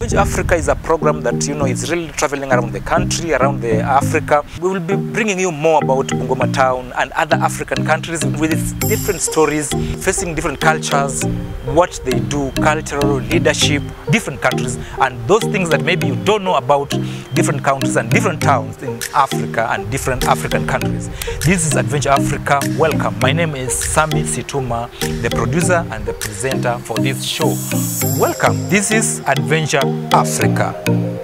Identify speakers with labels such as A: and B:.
A: Adventure Africa is a program that, is really traveling around the country, around the Africa. We will be bringing you more about Bungoma town and other African countries with its different stories, facing different cultures, what they do, cultural leadership, different countries, and those things that maybe you don't know about different countries and different towns in Africa and different African countries. This is Adventure Africa. Welcome. My name is Sami Situma, the producer and the presenter for this show. Welcome. This is Adventure Africa.